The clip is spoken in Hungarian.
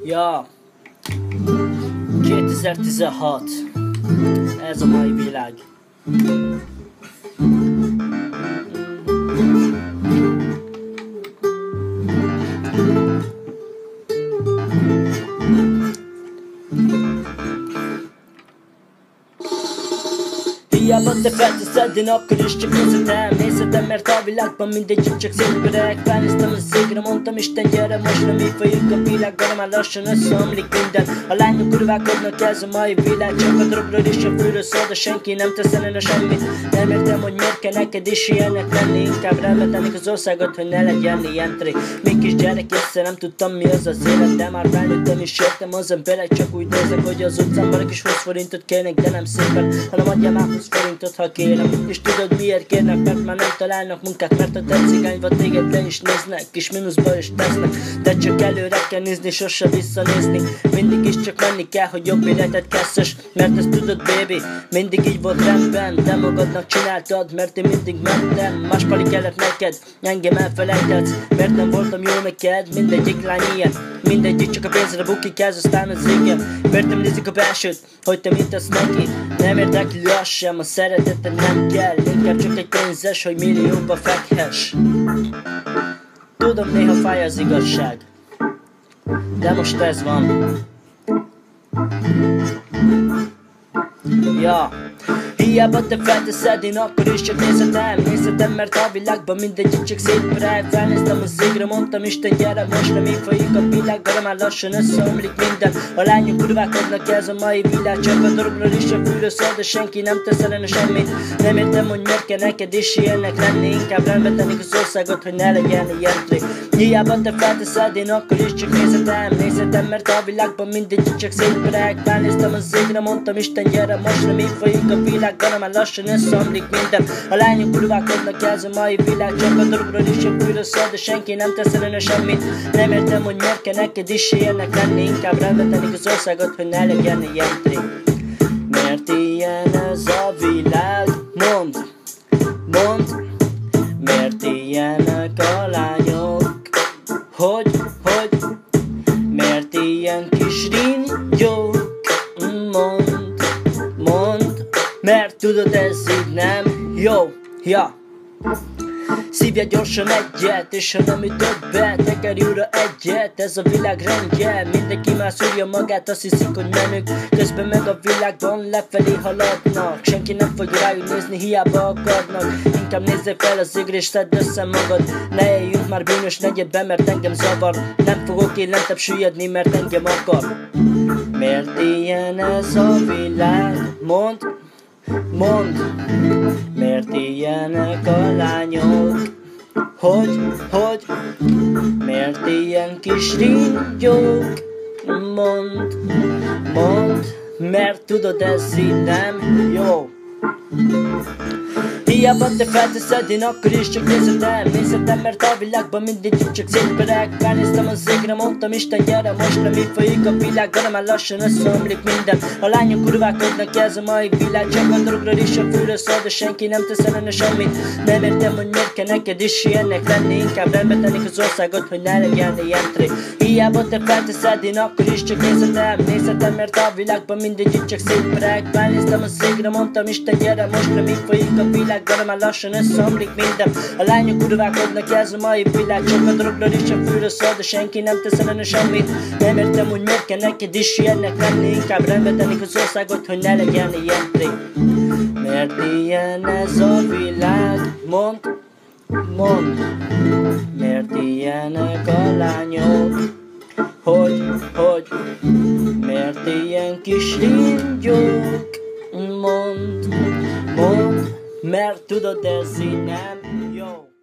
Ja, 2016, ez a mai világ. Hiába te felteszed, én akkor is csak nézhetem, mert a világban mindegyik csak szétbereg. Felnéztem a székre, mondtam Isten gyere, most nem így folyik a világgal, már lassan összeomlik minden. A lányok urválkodnak, ez a mai világ, csak a drogról és a fűről szól, de senki nem tesz ellene semmit. Nem értem, hogy miért kell neked is ilyenek lenni, inkább remetenik az országot, hogy ne legyen ilyen tré. Még kis gyerek észre nem tudtam mi az az élet, de már felnőttem is értem az emberek, csak úgy nézek, hogy az utcán valaki is 20 forintot kérnek, de nem szépen, hanem adjál már 20 forintot, ha kérem. És tudod miért kérnek, mert már nem találnak munkát, mert a te cigányba téged le is néznek, kis mínuszba is tesznek. De csak előre kell nézni, sose visszanézni, mindig is csak menni kell, hogy jobb életet kezdhess. Mert ezt tudod baby, mindig így volt rendben, de magadnak csináltad, mert én mindig mentem. Más pali kellett neked, engem elfelejtetsz, mert nem voltam jó neked. Mindegyik lány ilyen, mindegyik csak a pénzre bukik, ez aztán az igen. Mert nem nézik a belsőt, hogy te mit tesz neki. Nem érdekli az sem, a szereteted nem kell, inkább csak egy pénzes, hogy millióba fekhess. Tudom, néha fáj az igazság, de most ez van. Ja, hiába te felteszed, én akkor is csak nézhetem, mert a világban mindegyik csak szétbereg. Felnéztem a székre, mondtam Isten gyere, most nem így folyik a világgal, már lassan összeomlik minden. A lányok urválkodnak, ez a mai világ, csak a drogról is a fűről szól, de senki nem tesz ellene semmit. Nem értem, hogy miért kell neked is ilyenek lenni, inkább remetenik az országot, hogy ne legyen ilyen tré. Hiába te felteszed, én akkor is csak nézhetem, mert a világban mindegyik csak szétbereg. Felnéztem a székre, mondtam Isten gyere, most nem így folyik a világgal, már lassan összeomlik minden. A lányok urválkodnak, ez a mai világ, csak a drogról is a fűről szól, de senki nem tesz ellene semmit. Nem értem, hogy miért kell neked is ilyenek lenni, inkább remetenik az országot, hogy ne legyen ilyen tré. Mert ilyen ez a világ, mondd, miért ilyenek a lányok, hogy, miért ilyen kis ringyók, mondd, mert tudod ez így nem jó, ja. Szívja gyorsan egyet, és ha nem üt többet, tekerj újra egyet, ez a világ rendje. Mindenki már szúrja magát, azt hiszik, hogy menők, közben meg a világban lefelé haladnak. Senki nem fog rájuk nézni, hiába akarnak, inkább nézzél fel az égre és szedd össze magad. Ne éljünk már bűnös negyedbe, mert engem zavar, nem fogok én lentebb süllyedni, mert engem akar. Miért ilyen ez a világ, mondd, miért ilyenek a lányok, hogy, miért ilyen kis ringyók, mondd, mert tudod ez így nem jó. Hiába te felteszed, én akkor is csak nézhetem, mert a világban mindegyik csak szétbereg. Felnéztem a székre, mondtam Isten gyere, most nem így folyik a világgal, már lassan összeomlik minden. A lányok urválkodnak, ez a mai világ, csak a drogról is a fűről szól, de senki nem tesz ellene semmit. Nem értem, hogy miért kell neked is ilyenek lenni, inkább remetenik az országot, hogy ne legyen ilyen tré. Hiába te felteszed, én akkor is csak nézhetem, mert a világban mindegyik csak szétbereg. Felnéztem a székre, mondtam Isten gyere, most nem így folyik a világ, már lassan összeomlik minden. A lányok urválkodnak, ez a mai világ, csak a drogról is a fűről szól, de senki nem tesz ellene semmit. Nem értem, hogy miért kell neked is ilyenek lenni, inkább remetenik az országot, hogy ne legyen ilyen tré. Mert ilyen ez a világ, mondd, miért ilyenek a lányok, hogy, miért ilyen kis ringyók, mondd, mert tudod ez így nem jó.